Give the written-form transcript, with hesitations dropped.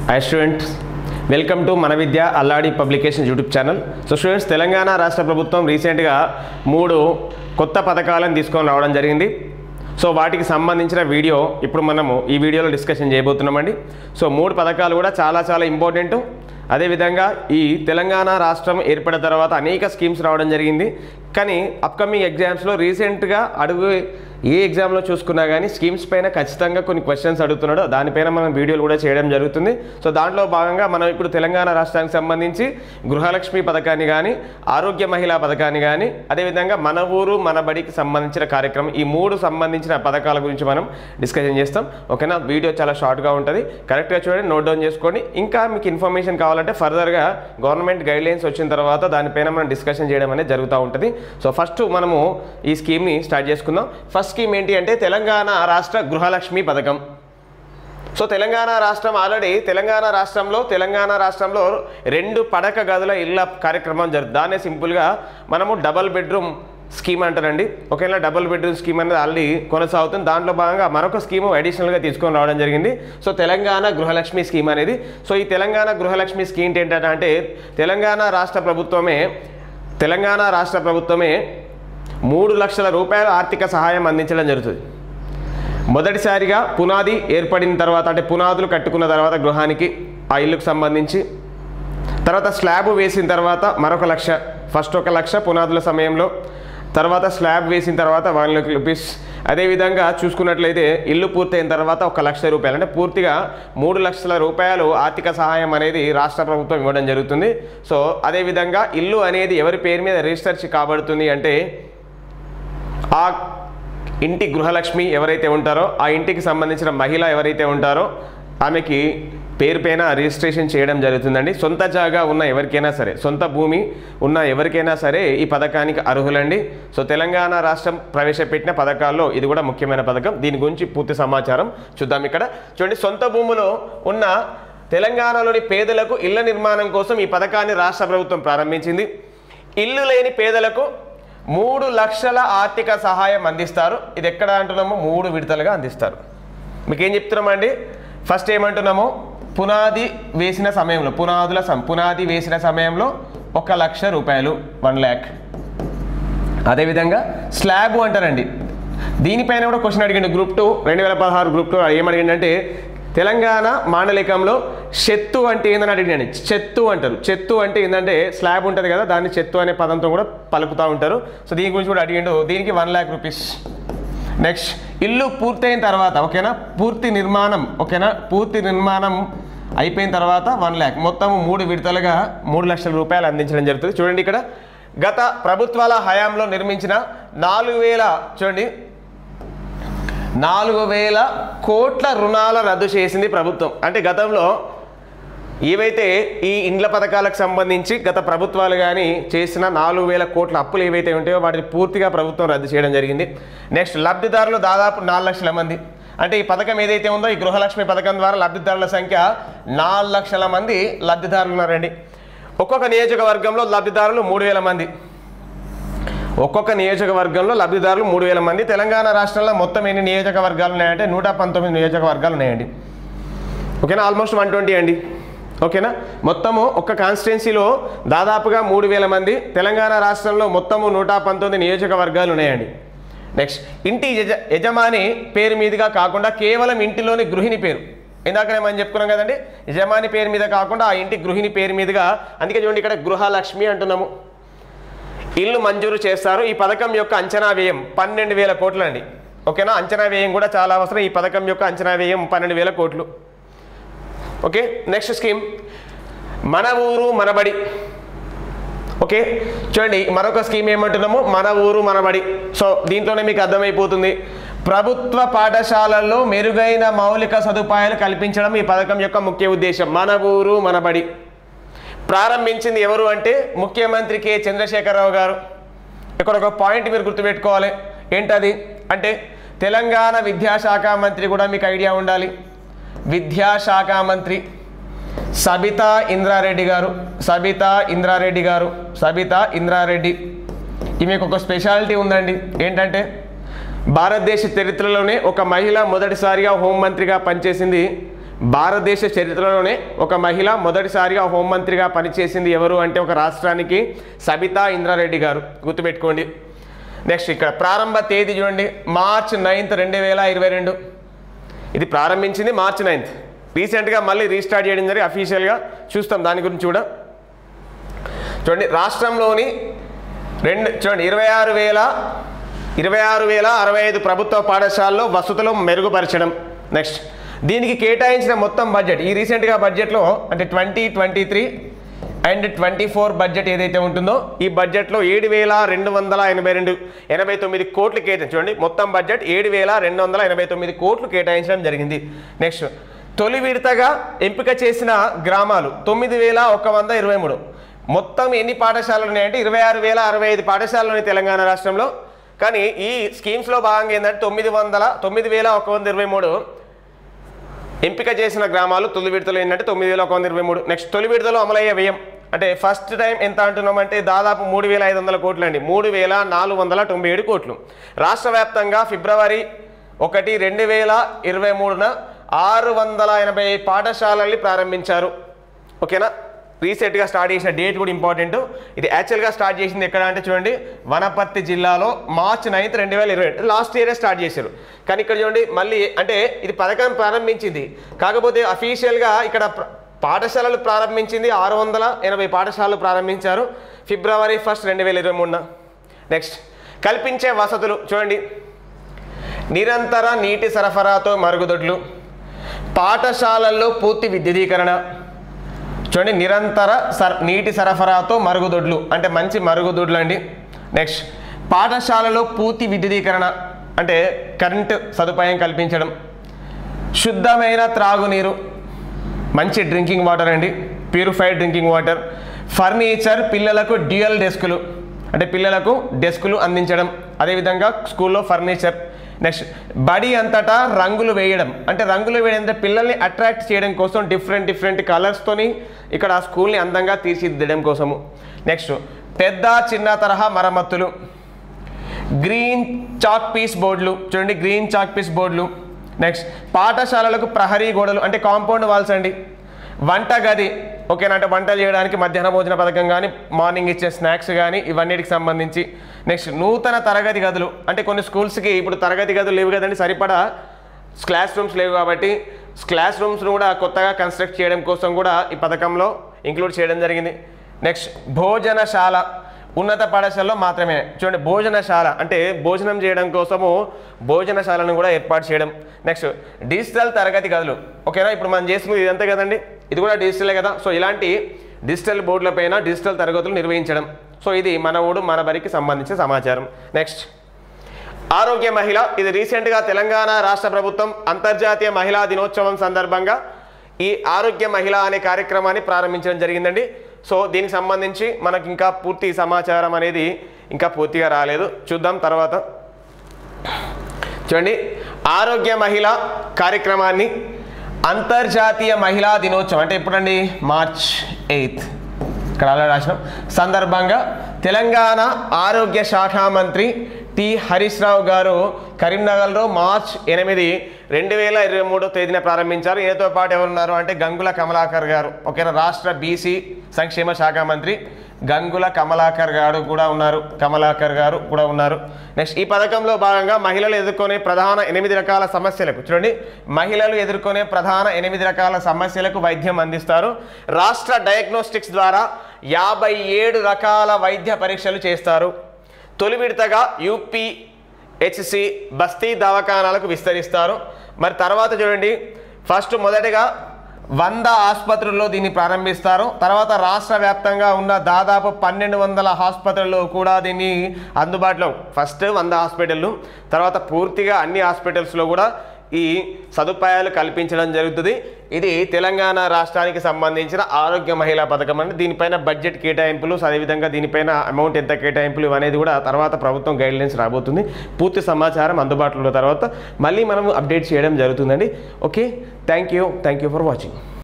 Hi students, welcome to Mana Vidya Alladi Publications YouTube channel. So students, Telangana Rashtra Prabhutvam recent గా 3 కొత్త పథకాలను తీసుకొని రావడం జరిగింది. సో వాటికి సంబంధించిన వీడియో ఇప్పుడు మనము ఈ వీడియోలో డిస్కషన్ చేయబోతున్నామండి. సో 3 పథకాలు కూడా చాలా ఇంపార్టెంట్. అదే విధంగా ఈ తెలంగాణ రాష్ట్రం ఏర్పడిన తర్వాత అనేక స్కీమ్స్ రావడం జరిగింది. కానీ అప్కమింగ్ ఎగ్జామ్స్లో రీసెంట్గా ఏ ఎగ్జామ్లో చూసుకున్నా కానీ స్కీమ్స్ పైన ఖచ్చితంగా కొన్ని క్వశ్చన్స్ అడుగుతున్నాడు. దానిపైన మనం వీడియోలు కూడా చేయడం జరుగుతుంది. సో దాంట్లో భాగంగా మనం ఇప్పుడు తెలంగాణ రాష్ట్రానికి సంబంధించి గృహలక్ష్మి పథకాన్ని కానీ, ఆరోగ్య మహిళా పథకాన్ని కానీ, అదేవిధంగా మన ఊరు మన బడికి సంబంధించిన కార్యక్రమం, ఈ 3 సంబంధించిన పథకాల గురించి మనం డిస్కషన్ చేస్తాం. ఓకేనా, వీడియో చాలా షార్ట్గా ఉంటుంది, కరెక్ట్గా చూడండి, నోట్ డౌన్ చేసుకోండి. ఇంకా మీకు ఇన్ఫర్మేషన్ కావాలంటే ఫర్దర్గా గవర్నమెంట్ గైడ్లైన్స్ వచ్చిన తర్వాత దానిపైన మనం డిస్కషన్ చేయడం అనేది జరుగుతూ ఉంటుంది. సో ఫస్ట్ మనము ఈ స్కీమ్ని స్టార్ట్ చేసుకుందాం. ఫస్ట్ స్కీమ్ ఏంటి అంటే తెలంగాణ రాష్ట్ర గృహలక్ష్మి పథకం. సో తెలంగాణ రాష్ట్రం ఆల్రెడీ తెలంగాణ రాష్ట్రంలో 2 పడక గదుల ఇళ్ళ కార్యక్రమం జరుగుతుంది. దాన్నే సింపుల్గా మనము డబల్ బెడ్రూమ్ స్కీమ్ అంటారండి. ఓకేనా, డబుల్ బెడ్రూమ్ స్కీమ్ అనేది ఆల్రెడీ కొనసాగుతుంది. దాంట్లో భాగంగా మరొక స్కీము అడిషనల్గా తీసుకొని రావడం జరిగింది. సో తెలంగాణ గృహలక్ష్మి స్కీమ్ అనేది. సో ఈ తెలంగాణ గృహలక్ష్మి స్కీమ్ ఏంటంటే తెలంగాణ రాష్ట్ర ప్రభుత్వమే 3 లక్షల రూపాయల ఆర్థిక సహాయం అందించడం జరుగుతుంది. మొదటిసారిగా పునాది ఏర్పడిన తర్వాత, అంటే పునాదులు కట్టుకున్న తర్వాత గృహానికి, ఆ ఇల్లుకు సంబంధించి, తర్వాత స్లాబ్ వేసిన తర్వాత మరొక 1 లక్ష, ఫస్ట్ 1 లక్ష పునాదుల సమయంలో, తర్వాత స్లాబ్ వేసిన తర్వాత 1 లక్ష రూపీస్. అదేవిధంగా చూసుకున్నట్లయితే ఇల్లు పూర్తయిన తర్వాత 1 లక్ష రూపాయలు, అంటే పూర్తిగా 3 లక్షల రూపాయలు ఆర్థిక సహాయం అనేది రాష్ట్ర ప్రభుత్వం ఇవ్వడం జరుగుతుంది. సో అదేవిధంగా ఇల్లు అనేది ఎవరి పేరు మీద రిజిస్టర్ కాబడుతుంది అంటే ఆ ఇంటి గృహలక్ష్మి ఎవరైతే ఉంటారో, ఆ ఇంటికి సంబంధించిన మహిళ ఎవరైతే ఉంటారో ఆమెకి పేరు పైన రిజిస్ట్రేషన్ చేయడం జరుగుతుందండి. సొంత జాగా ఉన్న ఎవరికైనా సరే, సొంత భూమి ఉన్న ఎవరికైనా సరే ఈ పథకానికి అర్హులండి. సో తెలంగాణ రాష్ట్రం ప్రవేశపెట్టిన పథకాల్లో ఇది కూడా ముఖ్యమైన పథకం. దీని గురించి పూర్తి సమాచారం చూద్దాం. ఇక్కడ చూడండి, సొంత భూములో ఉన్న తెలంగాణలోని పేదలకు ఇళ్ల నిర్మాణం కోసం ఈ పథకాన్ని రాష్ట్ర ప్రభుత్వం ప్రారంభించింది. ఇల్లు లేని పేదలకు 3 లక్షల ఆర్థిక సహాయం అందిస్తారు. ఇది ఎక్కడ అంటున్నామో 3 విడతలుగా అందిస్తారు. మీకు ఏం చెప్తున్నామండి, ఫస్ట్ ఏమంటున్నామో పునాది వేసిన సమయంలో, పునాది వేసిన సమయంలో 1 లక్ష రూపాయలు, 1 lakh. అదేవిధంగా స్లాబ్ అంటారండి. దీనిపైన కూడా క్వశ్చన్ అడిగిండు గ్రూప్ 2 2016 గ్రూప్ 2 ఏమడిగిండంటే తెలంగాణ మాండలికంలో చెత్తు అంటే ఏందని అడిగినండి. చెత్తు అంటారు. చెత్తు అంటే ఏంటంటే స్లాబ్ ఉంటుంది కదా, దాన్ని చెత్తు అనే పదంతో కూడా పలుకుతూ ఉంటారు. సో దీని గురించి కూడా అడిగిండు. దీనికి 1 lakh రూపీస్. నెక్స్ట్ ఇల్లు పూర్తయిన తర్వాత, ఓకేనా, పూర్తి నిర్మాణం అయిపోయిన తర్వాత 1 lakh, మొత్తం 3 విడతలుగా 3 లక్షల రూపాయలు అందించడం జరుగుతుంది. చూడండి, ఇక్కడ గత ప్రభుత్వాల హయాంలో నిర్మించిన 4,000 కోట్ల రుణాల రద్దు చేసింది ప్రభుత్వం. అంటే గతంలో ఏవైతే ఈ ఇండ్ల పథకాలకు సంబంధించి గత ప్రభుత్వాలు కానీ చేసిన 4,000 కోట్ల అప్పులు ఏవైతే ఉంటాయో వాటిని పూర్తిగా ప్రభుత్వం రద్దు చేయడం జరిగింది. నెక్స్ట్ లబ్ధిదారులు దాదాపు 4 లక్షల మంది. అంటే ఈ పథకం ఏదైతే ఉందో, ఈ గృహలక్ష్మి పథకం ద్వారా లబ్ధిదారుల సంఖ్య 4 లక్షల మంది లబ్ధిదారులు ఉన్నారండి. ఒక్కొక్క నియోజకవర్గంలో లబ్ధిదారులు 3,000 మంది. తెలంగాణ రాష్ట్రంలో మొత్తం ఎన్ని నియోజకవర్గాలు ఉన్నాయంటే 119 నియోజకవర్గాలు ఉన్నాయండి. ఓకేనా, ఆల్మోస్ట్ 120 అండి. ఓకేనా, మొత్తము ఒక్క కాన్స్టిట్యున్సీలో దాదాపుగా 3,000 మంది. తెలంగాణ రాష్ట్రంలో మొత్తము 119 నియోజకవర్గాలు ఉన్నాయండి. నెక్స్ట్ ఇంటి యజమాని పేరు మీదుగా కాకుండా కేవలం ఇంటిలోని గృహిణి పేరు, ఇందాకనే మనం చెప్పుకున్నాం కదండి, యజమాని పేరు మీద కాకుండా ఆ ఇంటి గృహిణి పేరు మీదుగా, అందుకే చూడండి ఇక్కడ గృహలక్ష్మి అంటున్నాము, ఇల్లు మంజూరు చేస్తారు. ఈ పథకం యొక్క అంచనా వ్యయం 12,000 కోట్లు అండి. ఓకేనా, అంచనా వ్యయం కూడా చాలా అవసరం. ఈ పథకం యొక్క అంచనా వ్యయం 12,000 కోట్లు. ఓకే, నెక్స్ట్ స్కీమ్ మన ఊరు మన బడి. ఓకే, చూడండి మరొక స్కీమ్ ఏమంటున్నాము, మన ఊరు మన బడి. సో దీంట్లోనే మీకు అర్థమైపోతుంది, ప్రభుత్వ పాఠశాలల్లో మెరుగైన మౌలిక సదుపాయాలు కల్పించడం ఈ పథకం యొక్క ముఖ్య ఉద్దేశం. మన ఊరు మన బడి ప్రారంభించింది ఎవరు అంటే ముఖ్యమంత్రి కె చంద్రశేఖరరావు గారు. ఇక్కడ ఒక పాయింట్ మీరు గుర్తుపెట్టుకోవాలి. ఏంటది అంటే తెలంగాణ విద్యాశాఖ మంత్రి కూడా మీకు ఐడియా ఉండాలి. విద్యాశాఖ మంత్రి సబితా ఇంద్రారెడ్డి. ఈమెకు ఒక స్పెషాలిటీ ఉందండి. ఏంటంటే భారతదేశ చరిత్రలోనే ఒక మహిళ మొదటిసారిగా హోంమంత్రిగా పనిచేసింది భారతదేశ చరిత్రలోనే ఒక మహిళ మొదటిసారిగా హోంమంత్రిగా పనిచేసింది ఎవరు అంటే ఒక రాష్ట్రానికి సబితా ఇంద్రారెడ్డి గారు, గుర్తుపెట్టుకోండి. నెక్స్ట్ ఇక్కడ ప్రారంభ తేదీ చూడండి, మార్చ్ 9, 2022. ఇది ప్రారంభించింది మార్చ్ 9. రీసెంట్గా మళ్ళీ రీస్టార్ట్ చేయడం జరిగి అఫీషియల్గా చూస్తాం దాని గురించి కూడా. చూడండి రాష్ట్రంలోని చూడండి 26,065 ప్రభుత్వ పాఠశాలలో వసతులు మెరుగుపరచడం. నెక్స్ట్ దీనికి కేటాయించిన మొత్తం బడ్జెట్ ఈ రీసెంట్గా బడ్జెట్లో అంటే 2023 అండ్ 24 బడ్జెట్ ఏదైతే ఉంటుందో ఈ బడ్జెట్లో 7,289 కోట్లు కేటాయించి చూడండి మొత్తం బడ్జెట్ 7,289 కోట్లు కేటాయించడం జరిగింది. నెక్స్ట్ తొలి విడతగా ఎంపిక చేసిన గ్రామాలు 9,123. మొత్తం ఎన్ని పాఠశాలలు ఉన్నాయంటే 26,065 పాఠశాలలు ఉన్నాయి తెలంగాణ రాష్ట్రంలో. కానీ ఈ స్కీమ్స్లో భాగంగా ఏంటంటే 9,123 ఎంపిక చేసిన గ్రామాలు తొలి విడతలో ఏంటంటే 9,123. నెక్స్ట్ తొలి విడతలో అమలయ్యే వ్యయం అంటే ఫస్ట్ టైం ఎంత అంటున్నామంటే దాదాపు 3,500 కోట్లు అండి, 3,497 కోట్లు. రాష్ట్ర వ్యాప్తంగా ఫిబ్రవరి 1, 2023న 680 పాఠశాలల్ని ప్రారంభించారు. ఓకేనా, రీసెంట్గా స్టార్ట్ చేసిన డేట్ కూడా ఇంపార్టెంట్. ఇది యాక్చువల్గా స్టార్ట్ చేసింది ఎక్కడ అంటే చూడండి వనపర్తి జిల్లాలో మార్చ్ 9, 2022 లాస్ట్ ఇయరే స్టార్ట్ చేశారు. కానీ ఇక్కడ చూడండి మళ్ళీ అంటే ఇది పథకం ప్రారంభించింది, కాకపోతే అఫీషియల్గా ఇక్కడ పాఠశాలలు ప్రారంభించింది 680 పాఠశాలలు ప్రారంభించారు ఫిబ్రవరి 1, 2023న. నెక్స్ట్ కల్పించే వసతులు చూడండి, నిరంతర నీటి సరఫరాతో మరుగుదొడ్లు, పాఠశాలల్లో పూర్తి విద్యుదీకరణ. చూడండి నిరంతర నీటి సరఫరాతో మరుగుదొడ్లు అంటే మంచి మరుగుదొడ్లు అండి. నెక్స్ట్ పాఠశాలలో పూర్తి విద్యుదీకరణ అంటే కరెంటు సదుపాయం కల్పించడం, శుద్ధమైన త్రాగునీరు, మంచి డ్రింకింగ్ వాటర్ అండి, ప్యూరిఫైడ్ డ్రింకింగ్ వాటర్, ఫర్నిచర్, పిల్లలకు డ్యూయల్ డెస్కులు అంటే పిల్లలకు డెస్కులు అందించడం, అదేవిధంగా స్కూల్లో ఫర్నిచర్. నెక్స్ట్ బడి అంతటా రంగులు వేయడం అంటే రంగులు వేయడం అంటే పిల్లల్ని అట్రాక్ట్ చేయడం కోసం డిఫరెంట్ కలర్స్తోని ఇక్కడ స్కూల్ని అందంగా తీర్చిదిద్దడం కోసము. నెక్స్ట్ పెద్ద చిన్న తరహా మరమ్మతులు, గ్రీన్ చాక్ పీస్ బోర్డులు చూడండి, గ్రీన్ చాక్ పీస్ బోర్డులు. నెక్స్ట్ పాఠశాలలకు ప్రహరీ గోడలు అంటే కాంపౌండ్ వాల్స్ అండి, వంట గది ఓకేనా అంటే వంటలు చేయడానికి మధ్యాహ్న భోజన పథకం కానీ మార్నింగ్ ఇచ్చే స్నాక్స్ కానీ ఇవన్నిటికి సంబంధించి. నెక్స్ట్ నూతన తరగతి గదులు అంటే కొన్ని స్కూల్స్కి ఇప్పుడు తరగతి గదులు లేవు కదండి, సరిపడా క్లాస్ రూమ్స్ లేవు కాబట్టి క్లాస్ రూమ్స్ను కూడా కొత్తగా కన్స్ట్రక్ట్ చేయడం కోసం కూడా ఈ పథకంలో ఇంక్లూడ్ చేయడం జరిగింది. నెక్స్ట్ భోజనశాల ఉన్నత పాఠశాలలో మాత్రమే చూడండి, భోజనశాల అంటే భోజనం చేయడం కోసము భోజనశాలను కూడా ఏర్పాటు చేయడం. నెక్స్ట్ డిజిటల్ తరగతి గదులు ఓకేనా, ఇప్పుడు మనం చేస్తున్నది ఇదంతే కదండి, ఇది కూడా డిజిటలే కదా. సో ఇలాంటి డిజిటల్ బోర్డులపైన డిజిటల్ తరగతులు నిర్వహించడం. సో ఇది మన ఊడు మన బరికి సంబంధించిన సమాచారం. నెక్స్ట్ ఆరోగ్య మహిళ, ఇది రీసెంట్గా తెలంగాణ రాష్ట్ర ప్రభుత్వం అంతర్జాతీయ మహిళా దినోత్సవం సందర్భంగా ఈ ఆరోగ్య మహిళ అనే కార్యక్రమాన్ని ప్రారంభించడం జరిగిందండి. సో దీనికి సంబంధించి మనకి ఇంకా పూర్తి సమాచారం అనేది ఇంకా పూర్తిగా రాలేదు, చూద్దాం తర్వాత. చూడండి ఆరోగ్య మహిళ కార్యక్రమాన్ని అంతర్జాతీయ మహిళా దినోత్సవం అంటే ఎప్పుడండి మార్చ్ 8 ఇక్కడ అలా రాసినాం సందర్భంగా తెలంగాణ ఆరోగ్య శాఖ మంత్రి టి హరీష్ రావు గారు కరీంనగర్లో మార్చ్ 8, 2023 తేదీన ప్రారంభించారు. ఈయనతో పాటు ఎవరున్నారు అంటే గంగుల కమలాకర్ గారు ఓకేనా, రాష్ట్ర బీసీ సంక్షేమ శాఖ మంత్రి గంగుల కమలాకర్ గారు కూడా ఉన్నారు. నెక్స్ట్ ఈ పథకంలో భాగంగా మహిళలు ఎదుర్కొనే ప్రధాన 8 రకాల సమస్యలకు చూడండి, మహిళలు ఎదుర్కొనే ప్రధాన 8 రకాల సమస్యలకు వైద్యం అందిస్తారు. రాష్ట్ర డయాగ్నోస్టిక్స్ ద్వారా 57 రకాల వైద్య పరీక్షలు చేస్తారు. తొలి విడతగా యూపీహెచ్సి బస్తీ దవాఖానాలకు విస్తరిస్తారు. మరి తర్వాత చూడండి మొదటగా 100 ఆసుపత్రుల్లో దీన్ని ప్రారంభిస్తారు. తర్వాత రాష్ట్ర వ్యాప్తంగా ఉన్న దాదాపు 1200 ఆసుపత్రుల్లో కూడా దీన్ని అందుబాటులో ఫస్ట్ 100 హాస్పిటళ్ళు తర్వాత పూర్తిగా అన్ని హాస్పిటల్స్లో కూడా ఈ సదుపాయాలు కల్పించడం జరుగుతుంది. ఇది తెలంగాణ రాష్ట్రానికి సంబంధించిన ఆరోగ్య మహిళా పథకం అండి. దీనిపైన బడ్జెట్ కేటాయింపులు అదేవిధంగా దీనిపైన అమౌంట్ ఎంత కేటాయింపులు అనేది కూడా తర్వాత ప్రభుత్వం గైడ్లైన్స్ రాబోతుంది. పూర్తి సమాచారం అందుబాటులో తర్వాత మళ్ళీ మనం అప్డేట్ చేయడం జరుగుతుందండి. Okay, thank you for watching.